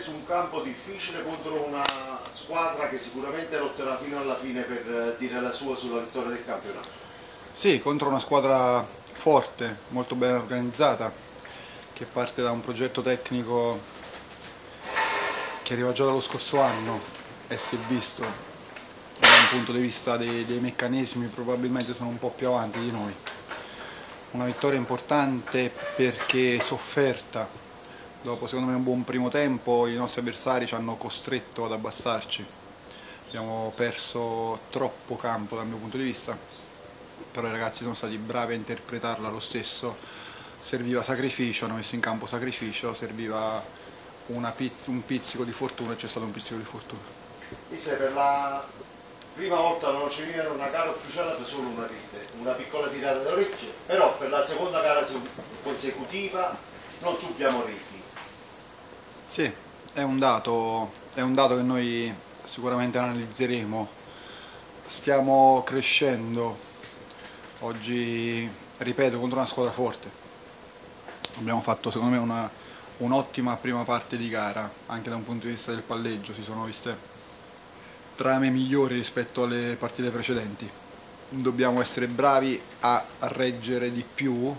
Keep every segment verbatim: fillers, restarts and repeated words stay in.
su un campo difficile contro una squadra che sicuramente lotterà fino alla fine per dire la sua sulla vittoria del campionato. Sì, contro una squadra forte, molto ben organizzata, che parte da un progetto tecnico che arriva già dallo scorso anno e si è visto da un punto di vista dei, dei meccanismi probabilmente sono un po' più avanti di noi. Una vittoria importante perché sofferta. Dopo secondo me un buon primo tempo i nostri avversari ci hanno costretto ad abbassarci. Abbiamo perso troppo campo dal mio punto di vista, però i ragazzi sono stati bravi a interpretarla lo stesso. Serviva sacrificio, hanno messo in campo sacrificio, serviva una pizz un pizzico di fortuna e c'è stato un pizzico di fortuna. Mister, per la prima volta non ci viene una gara ufficiale per solo una rete, una piccola tirata d'orecchie, però per la seconda gara consecutiva non subiamo reti. Sì, è un dato, è un dato che noi sicuramente analizzeremo. Stiamo crescendo, oggi, ripeto, contro una squadra forte. Abbiamo fatto secondo me un'ottima prima parte di gara, anche da un punto di vista del palleggio, si sono viste trame migliori rispetto alle partite precedenti. Dobbiamo essere bravi a reggere di più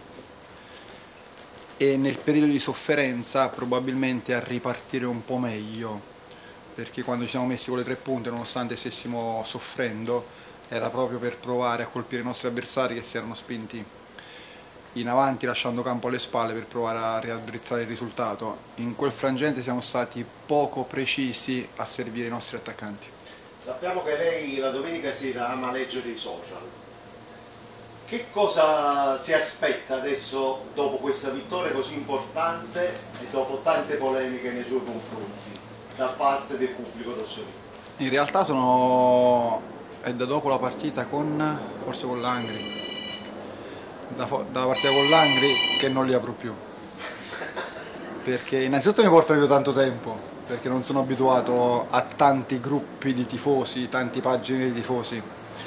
e nel periodo di sofferenza probabilmente a ripartire un po' meglio, perché quando ci siamo messi con le tre punte, nonostante stessimo soffrendo, era proprio per provare a colpire i nostri avversari che si erano spinti in avanti lasciando campo alle spalle per provare a raddrizzare il risultato. In quel frangente siamo stati poco precisi a servire i nostri attaccanti. Sappiamo che lei la domenica sera ama leggere i social. Che cosa si aspetta adesso dopo questa vittoria così importante e dopo tante polemiche nei suoi confronti da parte del pubblico rossolino? In realtà sono... è da dopo la partita con... forse con l'Angri. Da, da partita con l'Angri che non li apro più. Perché innanzitutto mi portano via tanto tempo, perché non sono abituato a tanti gruppi di tifosi, tanti pagine di tifosi.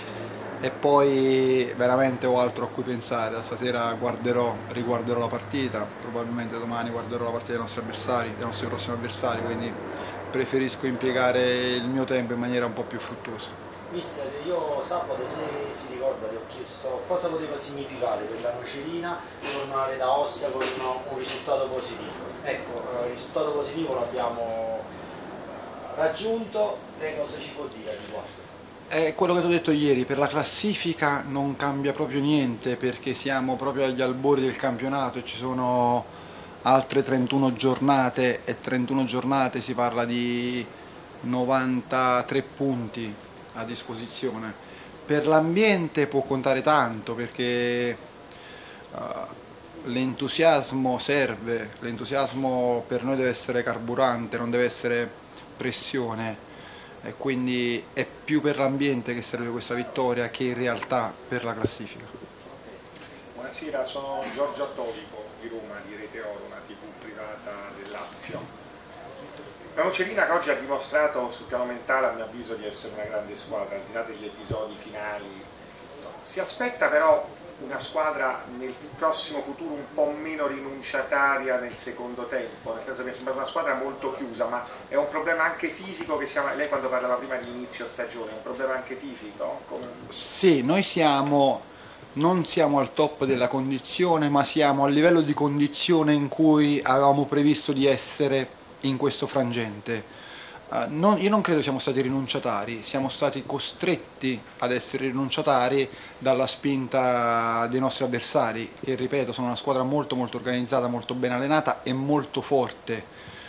E poi veramente ho altro a cui pensare. Stasera guarderò, riguarderò la partita, probabilmente domani guarderò la partita dei nostri avversari, dei nostri prossimi avversari, quindi preferisco impiegare il mio tempo in maniera un po' più fruttuosa. Mister, io sabato, se si ricorda, ti ho chiesto cosa poteva significare per la Nocerina tornare da Ostia con un risultato positivo. Ecco, il risultato positivo l'abbiamo raggiunto, lei cosa ci può dire al riguardo? È quello che ti ho detto ieri, per la classifica non cambia proprio niente perché siamo proprio agli albori del campionato e ci sono altre trentuno giornate e trentuno giornate si parla di novantatré punti a disposizione. Per l'ambiente può contare tanto perché uh, l'entusiasmo serve, l'entusiasmo per noi deve essere carburante, non deve essere pressione. E quindi è più per l'ambiente che serve questa vittoria che in realtà per la classifica. Buonasera, sono Giorgio Attolico di Roma, di Rete Oro, una tivù privata del Lazio. La Nocerina che oggi ha dimostrato sul piano mentale, a mio avviso, di essere una grande squadra, al di là degli episodi finali. Si aspetta però una squadra nel prossimo futuro un po' meno rinunciataria nel secondo tempo, nel senso che mi sembra una squadra molto chiusa, ma è un problema anche fisico che siamo, lei quando parlava prima di inizio stagione, è un problema anche fisico? Come... Sì, noi siamo, non siamo al top della condizione, ma siamo al livello di condizione in cui avevamo previsto di essere in questo frangente. Uh, non, io non credo siamo stati rinunciatari, siamo stati costretti ad essere rinunciatari dalla spinta dei nostri avversari, che ripeto sono una squadra molto molto organizzata, molto ben allenata e molto forte.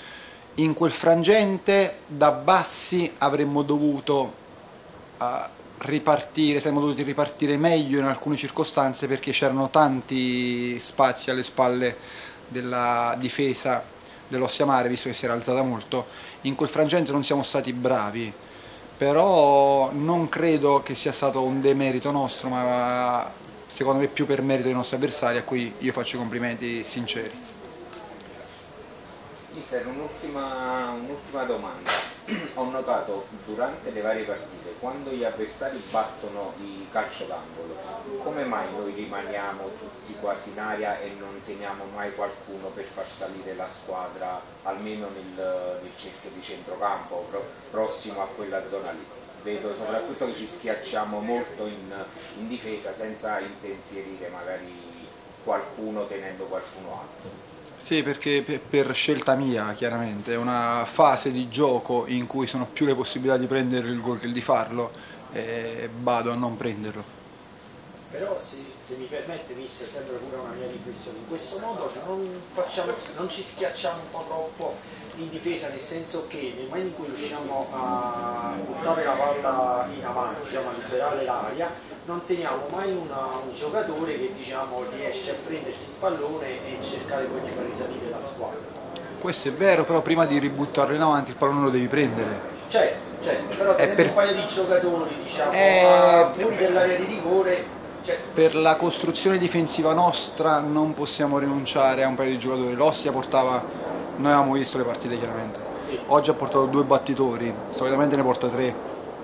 In quel frangente da bassi avremmo dovuto uh, ripartire, saremmo dovuti ripartire meglio in alcune circostanze perché c'erano tanti spazi alle spalle della difesa dell'Ostia Mare, visto che si era alzata molto. In quel frangente non siamo stati bravi, però non credo che sia stato un demerito nostro, ma secondo me più per merito dei nostri avversari, a cui io faccio i complimenti sinceri. Mister, un'ultima un'ultima domanda. ho notato durante le varie partite, quando gli avversari battono i calcio d'angolo, come mai noi rimaniamo tutti quasi in aria e non teniamo mai qualcuno per far salire la squadra, almeno nel, nel cerchio di centrocampo, pro, prossimo a quella zona lì? Vedo soprattutto che ci schiacciamo molto in, in difesa senza impensierire magari qualcuno tenendo qualcuno altro. Sì, perché per scelta mia, chiaramente, è una fase di gioco in cui sono più le possibilità di prendere il gol che di farlo, e vado a non prenderlo. Però se, se mi permette, mister, sembra pure una mia riflessione, in questo modo non, facciamo, non ci schiacciamo un po' troppo in difesa, nel senso che nel momento in cui riusciamo a buttare la palla in avanti, diciamo, a liberare l'aria, non teniamo mai una, un giocatore che, diciamo, riesce a prendersi il pallone e cercare poi di far risalire la squadra. Questo è vero, però prima di ributtarlo in avanti il pallone lo devi prendere. Certo, certo, però tenendo per... un paio di giocatori, diciamo, è... fuori dall'area di rigore. Cioè... Per la costruzione difensiva nostra non possiamo rinunciare a un paio di giocatori. L'Ostia portava, noi avevamo visto le partite chiaramente, sì. Oggi ha portato due battitori, solitamente ne porta tre.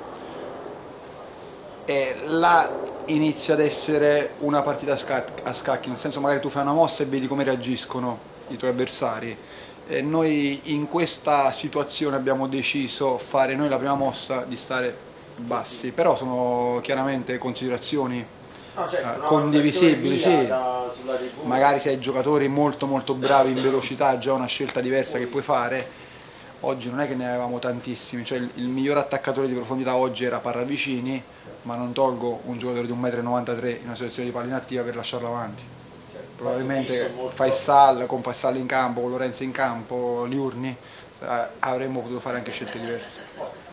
E là inizia ad essere una partita a, scac a scacchi, nel senso magari tu fai una mossa e vedi come reagiscono i tuoi avversari. E noi in questa situazione abbiamo deciso fare noi la prima mossa di stare bassi, però sono chiaramente considerazioni no, certo, eh, condivisibili, sì. Sulla magari se hai giocatori molto molto bravi in velocità, già una scelta diversa che puoi fare. Oggi non è che ne avevamo tantissimi, cioè il, il miglior attaccatore di profondità oggi era Parravicini, ma non tolgo un giocatore di un metro e novantatré in una situazione di palla inattiva per lasciarlo avanti. Certo, probabilmente Faisal, con Faisal in campo, con Lorenzo in campo, Liurni, eh, avremmo potuto fare anche scelte diverse.